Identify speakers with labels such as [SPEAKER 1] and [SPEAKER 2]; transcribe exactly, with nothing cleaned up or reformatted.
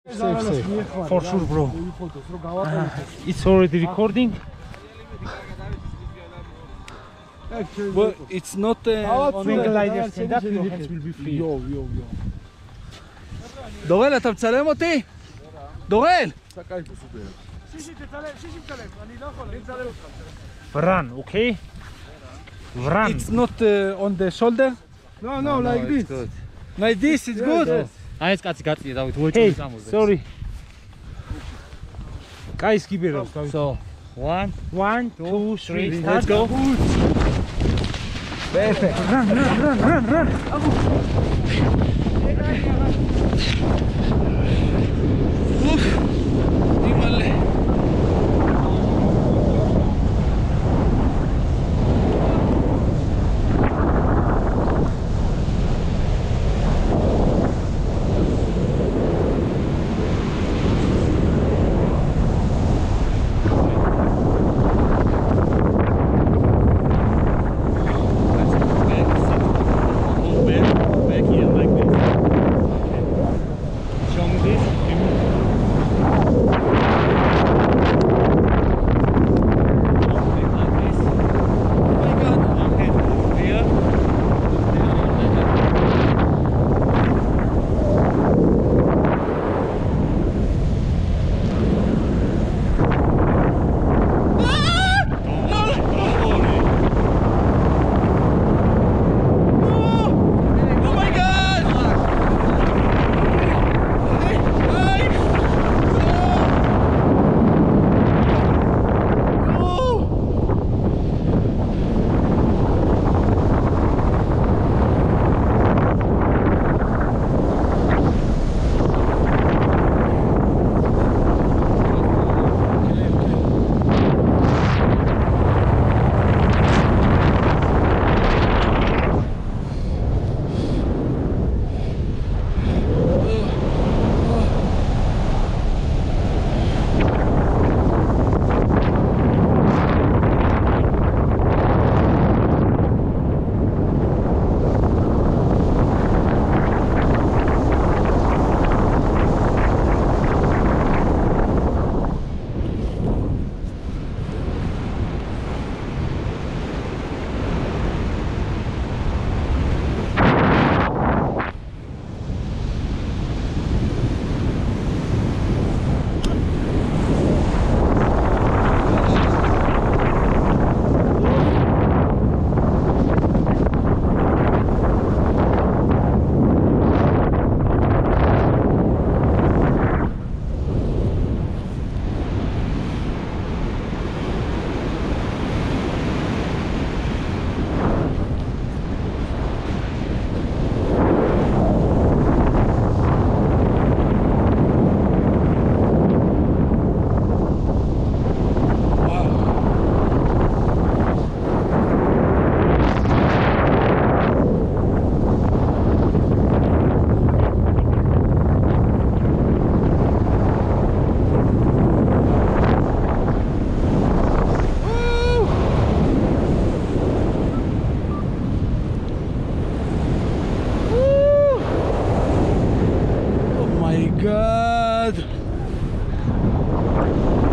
[SPEAKER 1] Safe, safe.
[SPEAKER 2] For sure, bro. Uh, it's already recording.
[SPEAKER 1] But it's not uh, on
[SPEAKER 2] Finger like your stand up, your hands will be free.
[SPEAKER 1] יו, יו, יו. דורל, אתה מצלם אותי? דורל!
[SPEAKER 2] Run, okay? Run.
[SPEAKER 1] It's not uh, on the shoulder? No, no, like this. Like this, it's good?
[SPEAKER 3] აი ეს კაცი გაწია დავით
[SPEAKER 2] Hey,
[SPEAKER 3] უეჭვის ამოზე.
[SPEAKER 2] sorry. Guys, keep it up.
[SPEAKER 3] So, one,
[SPEAKER 2] One, two, three,
[SPEAKER 3] let's
[SPEAKER 2] start.
[SPEAKER 3] go.
[SPEAKER 1] Perfect.
[SPEAKER 2] Run, run, run, run, run.
[SPEAKER 1] God.